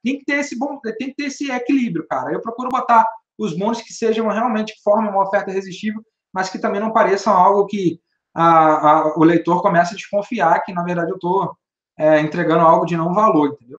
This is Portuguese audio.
tem que ter esse equilíbrio, cara. Eu procuro botar os bônus que sejam realmente, que formem uma oferta irresistível, mas que também não pareçam algo que o leitor começa a desconfiar que, na verdade, eu estou entregando algo de não valor, entendeu?